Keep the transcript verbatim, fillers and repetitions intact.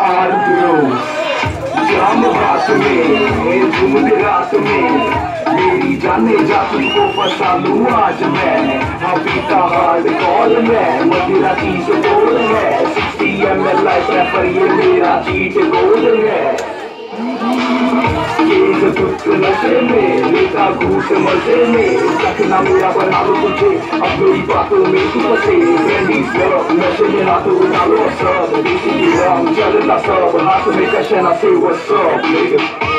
आर्द्रोस जाम बात में झूमते रात में मेरी जाने जा तुमको फंसा लूं आज मैं। हाँ पीता हार्ड कॉल में मदिरा चीज गोल है सिक्सटी एम एल लाइफ है पर ये मेरा चीट गोल है। ये कुछ नशे में लेता घूट मजे में रखना मेरा बना लो तुझे अब मेरी बातों में तू फंसे फ्रेंडी सब नशे में हाथों उठा लो सब देसी की रंग चलता सब हाथ में कशा ना से वो सब